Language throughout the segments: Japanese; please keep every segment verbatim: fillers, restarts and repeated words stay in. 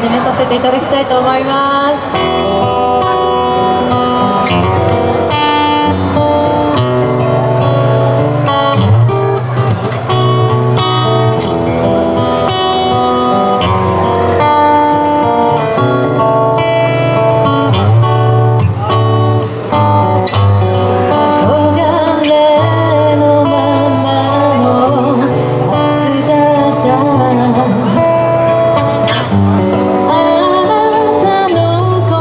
始めさせていただきたいと思います。 あなたの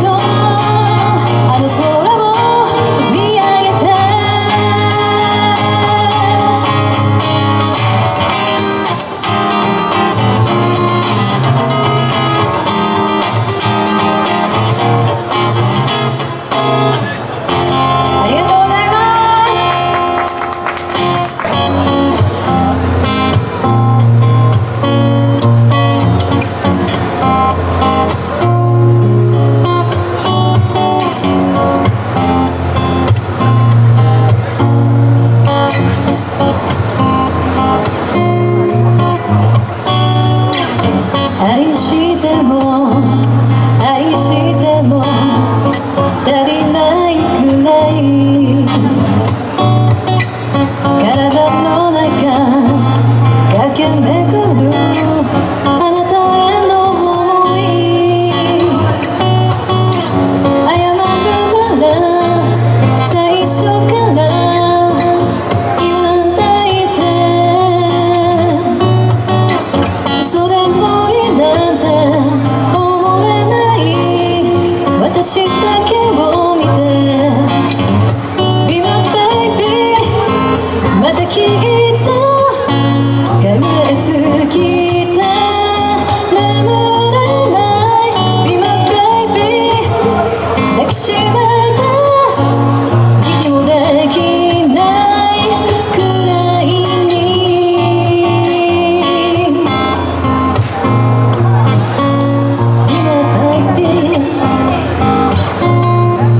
私だけを見て Be my baby またきっと考えすぎて眠れない Be my baby 抱きしめて息もできないくらいに Be my baby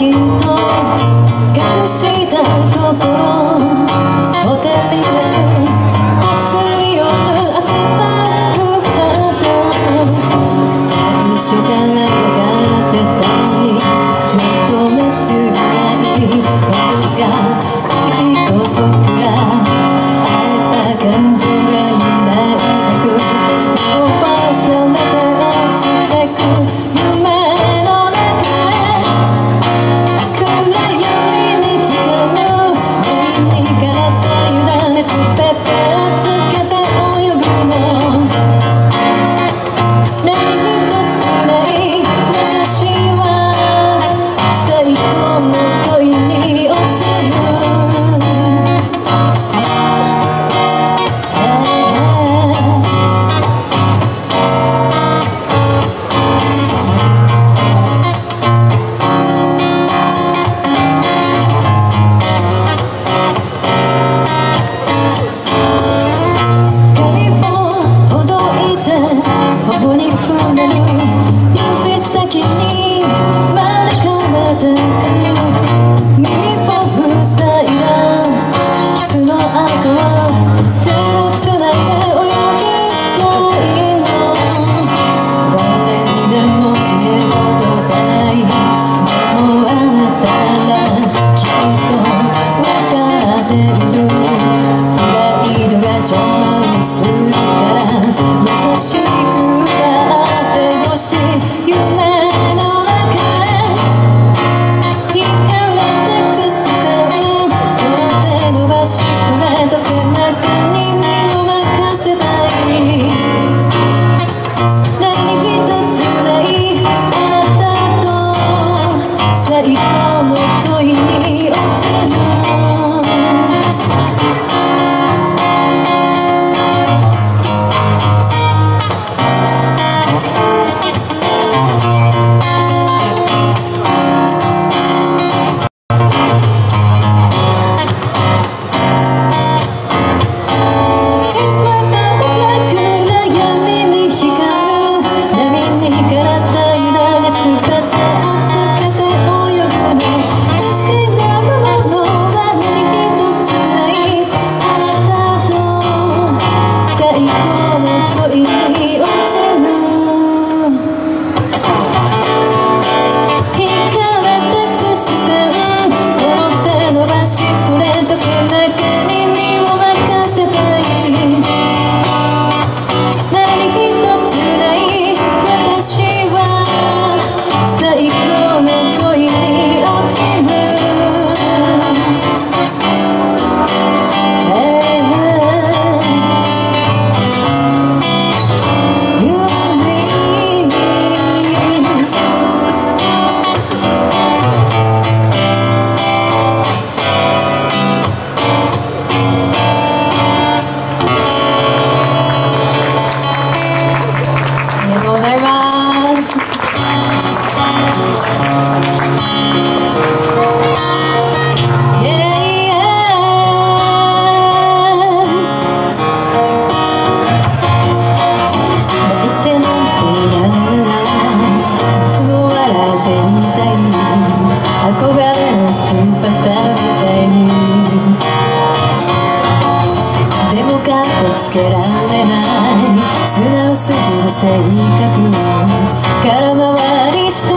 っと隠した心ホテルに立つ暑い夜汗ばむハート最初から分かってたのに求めすぎない僕がいいことくらいあれば感情が揺らいでく伸ばされて落ちてく夢の中へ暗闇に光る海にからった委ねすべてつけて泳ぐの何一つない私は最高の恋に落ちる髪をほどいて頬に触れる指先に招かれてく耳を塞いだキスの後は手をつないで泳ぎたいの誰にでも言えることじゃないでもあなたならきっと分かっているプライドが邪魔をするから優しくあってほしい夢の中へ惹かれてく視線この手伸ばしくれた背中に身を任せたい何一つないあなたと最高の恋に落ちるありがとうございます。 憧れのスーパースターみたいにでもカッコつけられない素直すぎる性格空回りしてる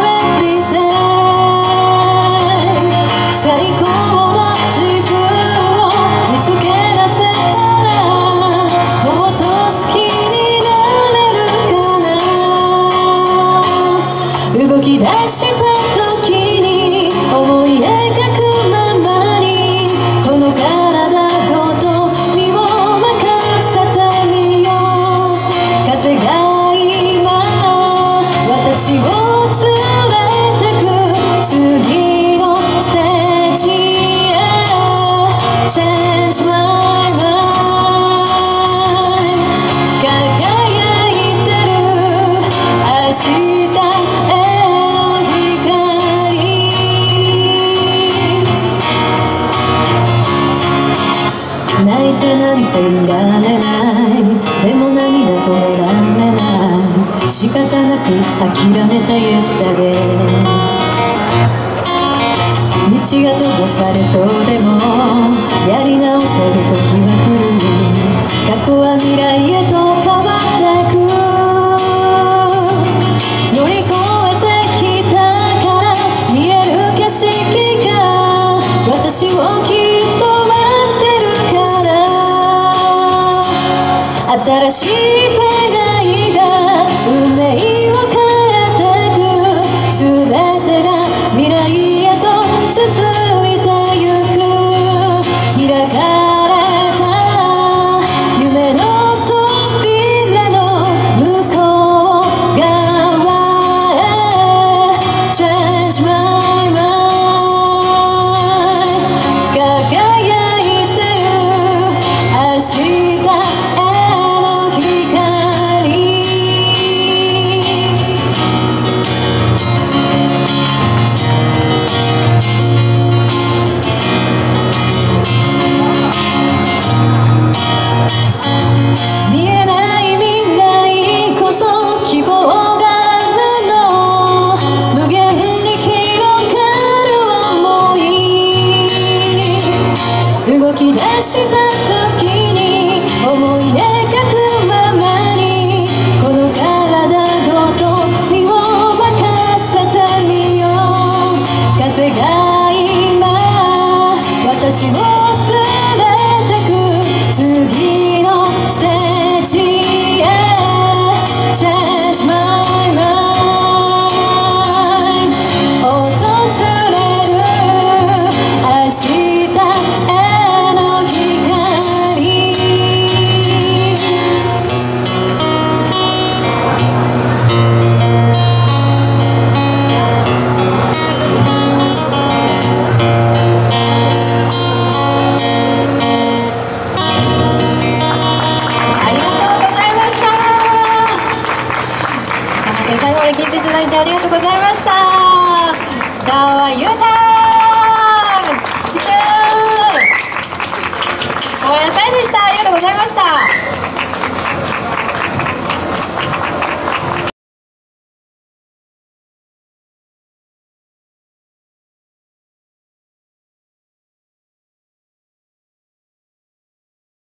Everyday 最高の自分を見つけ出せたらもっと好きになれるかな動き出した時に思い描くままにこの体ごと身を任せてみよう風が今私を連れてく次のステージへ Change my life 輝いてる明日への光泣いてなんていられないでも涙止められない仕方なく諦めた Yesterday 道が閉ざされそうでもやり直せる時は来る。過去は未来へと変わってく。乗り越えてきたから見える景色が私をきっと待ってるから。新しい出会いが運命を変えてく。全てが未来へと続いてゆく。開かれた夢の扉の向こう側へ Change my mind 輝いてる明日への光。見えない未来こそ希望があるの。無限に広がる想い。動き出した時